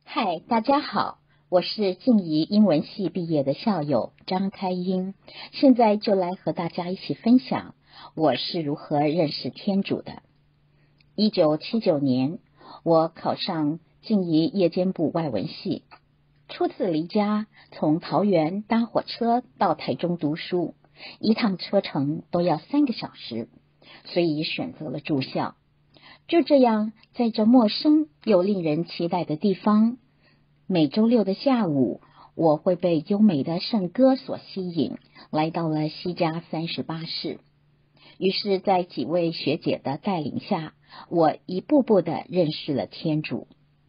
嗨，大家好，我是静宜英文系毕业的校友张开英，现在就来和大家一起分享我是如何认识天主的。1979年，我考上静宜夜间部外文系，初次离家，从桃园搭火车到台中读书，一趟车程都要3个小时，所以选择了住校。就这样，在这陌生又令人期待的地方，每周六的下午，我会被优美的圣歌所吸引，来到了西家38世。于是在几位学姐的带领下，我一步步地认识了天主。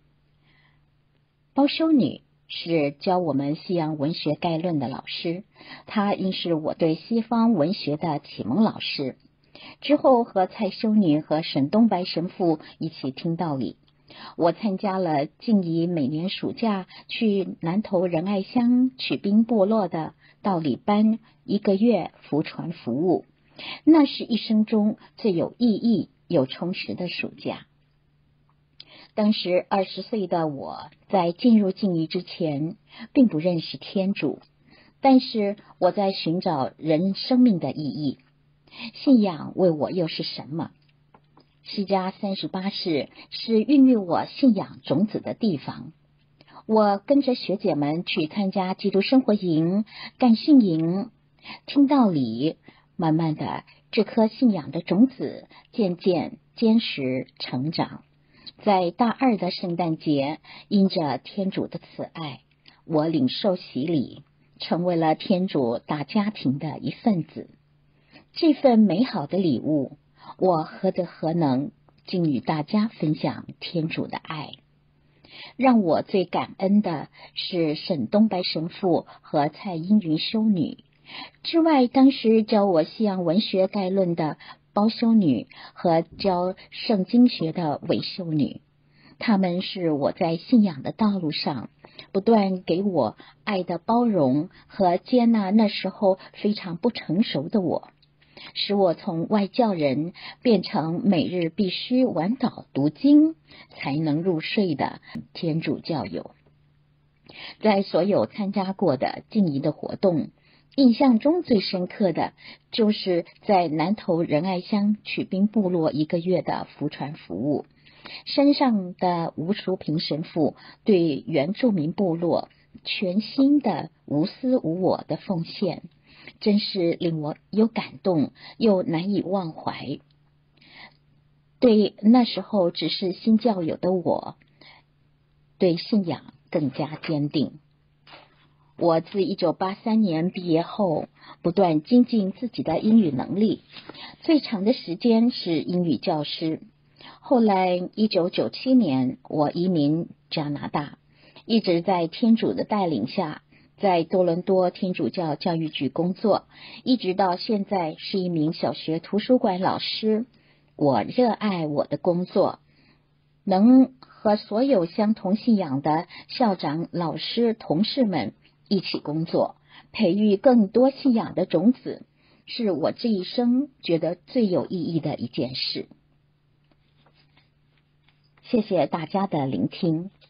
包修女是教我们西洋文学概论的老师，她应是我对西方文学的启蒙老师。之后和蔡修女和沈东白神父一起听道理，我参加了静宜每年暑假去南投仁爱乡曲滨部落的道理班1个月福传服务，那是一生中最有意义又充实的暑假。当时20岁的我在进入静宜之前并不认识天主，但是我在寻找人生命的意义。信仰为我又是什么？西家38世是孕育我信仰种子的地方。我跟着学姐们去参加基督生活营、干训营，听道理，慢慢的，这颗信仰的种子渐渐坚实成长。在大2的圣诞节，因着天主的慈爱，我领受洗礼，成为了天主大家庭的一份子。这份美好的礼物，我何德何能竟与大家分享天主的爱。让我最感恩的是沈东白神父和蔡英云修女，之外当时教我西洋文学概论的包修女和教圣经学的韦修女，他们是我在信仰的道路上不断给我爱的包容和接纳那时候非常不成熟的我，使我从外教人变成每日必须晚祷读经才能入睡的天主教友。在所有参加过的静宜的活动，印象中最深刻的就是在南投仁爱乡曲滨部落1个月的福传服务。山上的吴淑平神父对原住民部落全心的无私无我的奉献，真是令我有感动又难以忘怀。对那时候只是新教友的我，对信仰更加坚定。我自1983年毕业后，不断精进自己的英语能力，最长的时间是英语教师。后来1997年我移民加拿大，一直在天主的带领下，在多伦多天主教教育局工作，一直到现在是一名小学图书馆老师。我热爱我的工作，能和所有相同信仰的校长、老师、同事们一起工作，培育更多信仰的种子，是我这一生觉得最有意义的一件事。谢谢大家的聆听。